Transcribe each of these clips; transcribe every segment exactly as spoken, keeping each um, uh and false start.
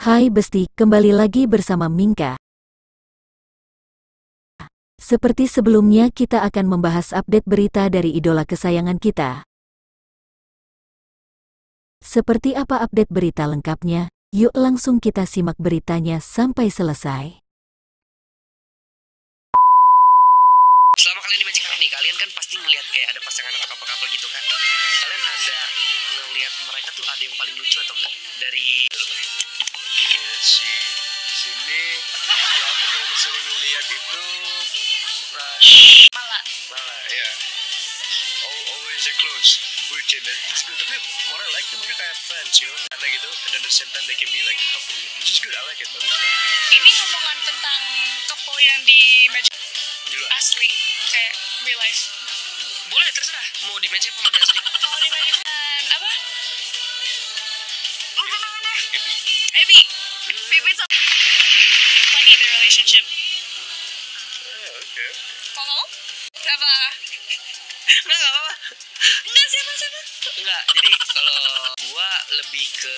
Hai Besti, kembali lagi bersama Mingka. Seperti sebelumnya kita akan membahas update berita dari idola kesayangan kita. Seperti apa update berita lengkapnya? Yuk langsung kita simak beritanya sampai selesai. Selama kalian di Magic House nih, kalian kan pasti ngeliat kayak ada pasangan atau couple-couple gitu kan. Kalian ada ngeliat mereka tuh ada yang paling lucu atau enggak? Dari Iya sih, sini yang aku paling sering lihat itu Rush Malah malah ya. All, always a close, bucin, it's good. Tapi what I like tuh mereka kayak friends, you know, karena gitu. And then at the same time they can be like a couple, which is good. I like it, bagus. ini ngomongan tentang couple yang di Magic Di luar. asli kayak real life. boleh terserah mau di Magic mau di asli. Kalau di Magic dan apa? Lupa namanya. Ebi. Abby. Baby so funny the relationship. Ah, oke. Kalau kamu? Kenapa? Enggak, enggak apa-apa. Enggak siapa siapa. Enggak, jadi kalau gua lebih ke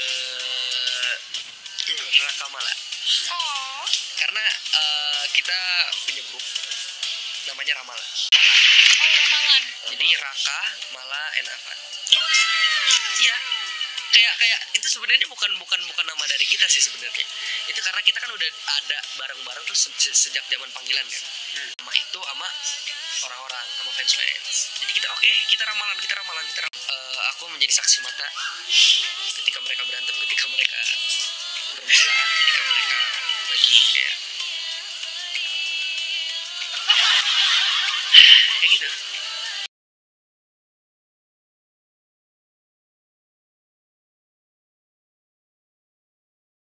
Raka Mala. Oh. Karena eh, kita punya grup namanya Ramala. Oh ramalan. Jadi Raka, Mala, and Avan. Iya. Kayak kayak itu sebenarnya bukan bukan bukan nama dari kita sih sebenarnya. Itu karena kita kan udah ada bareng-bareng tuh se- sejak zaman panggilan kan. Sama itu sama orang-orang sama fans-fans. Jadi kita oke, kita ramalan, kita ramalan, kita ram- Eh, aku menjadi saksi mata ketika mereka berantem, ketika mereka bermesraan, ketika mereka lagi kayak kayak gitu.